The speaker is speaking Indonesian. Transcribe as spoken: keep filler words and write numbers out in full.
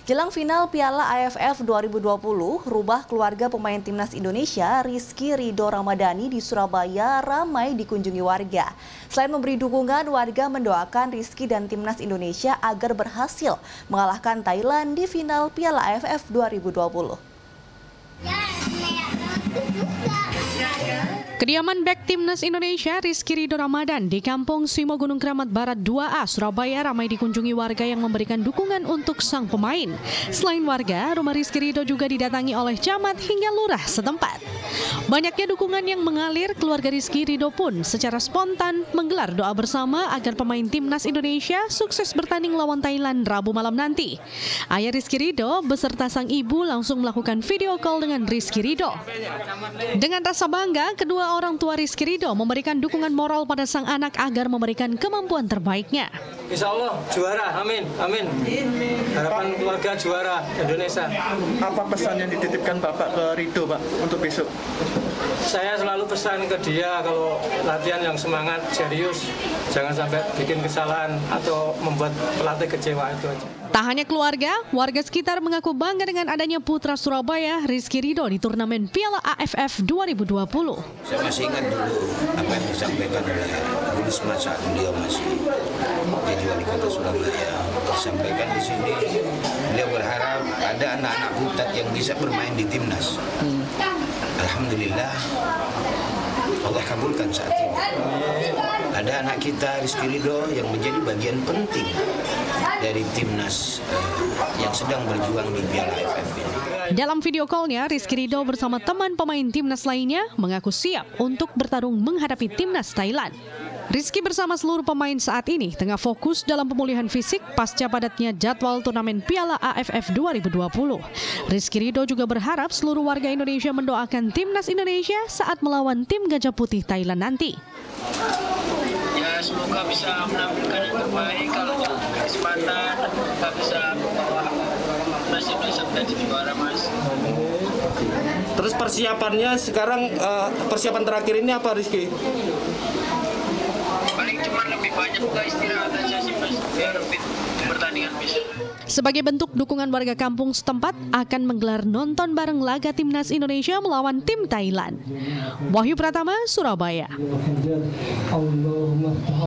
Jelang final Piala A F F dua ribu dua puluh, rubah keluarga pemain timnas Indonesia Rizky Ridho Ramadhani di Surabaya ramai dikunjungi warga. Selain memberi dukungan, warga mendoakan Rizky dan timnas Indonesia agar berhasil mengalahkan Thailand di final Piala A F F dua ribu dua puluh. Kediaman bek timnas Indonesia Rizky Ridho Ramadhani di Kampung Simo Gunung Keramat Barat dua A, Surabaya ramai dikunjungi warga yang memberikan dukungan untuk sang pemain. Selain warga, rumah Rizky Ridho juga didatangi oleh camat hingga lurah setempat. Banyaknya dukungan yang mengalir, keluarga Rizky Ridho pun secara spontan menggelar doa bersama agar pemain timnas Indonesia sukses bertanding lawan Thailand Rabu malam nanti. Ayah Rizky Ridho beserta sang ibu langsung melakukan video call dengan Rizky Ridho. Dengan rasa bangga, kedua orang tua Rizky Ridho memberikan dukungan moral pada sang anak agar memberikan kemampuan terbaiknya. Insya Allah juara, amin, amin. Harapan keluarga juara Indonesia. Apa pesan yang dititipkan Bapak ke Ridho, Pak, untuk besok? Saya selalu pesan ke dia kalau latihan yang semangat, serius, jangan sampai bikin kesalahan atau membuat pelatih kecewa, itu aja. Tak hanya keluarga, warga sekitar mengaku bangga dengan adanya putra Surabaya Rizky Ridho di turnamen Piala A F F dua ribu dua puluh. Saya masih ingat dulu apa yang disampaikan oleh Bu Risma saat beliau masih jadi wali kota Surabaya. Disampaikan di sini, beliau berharap ada anak-anak putat yang bisa bermain di timnas. Hmm. Alhamdulillah, Allah kabulkan saat ini. Ada anak kita Rizky Ridho yang menjadi bagian penting dari timnas uh, yang sedang berjuang di Piala A F F ini. Dalam video call-nya, Rizky Ridho bersama teman pemain timnas lainnya mengaku siap untuk bertarung menghadapi timnas Thailand. Rizky bersama seluruh pemain saat ini tengah fokus dalam pemulihan fisik pasca padatnya jadwal turnamen Piala A F F dua ribu dua puluh. Rizky Ridho juga berharap seluruh warga Indonesia mendoakan timnas Indonesia saat melawan tim Gajah Putih Thailand nanti. Ya, semoga bisa menampilkan yang terbaik. Kalau kesempatan kita bisa membawa nasib Indonesia menjadi juara, Mas. Terus persiapannya sekarang, uh, persiapan terakhir ini apa, Rizky? Paling cuma lebih banyak juga istirahat aja sih, Mas, biar fit pertandingan bisa. Sebagai bentuk dukungan warga kampung setempat akan menggelar nonton bareng laga timnas Indonesia melawan tim Thailand. Wahyu Pratama, Surabaya.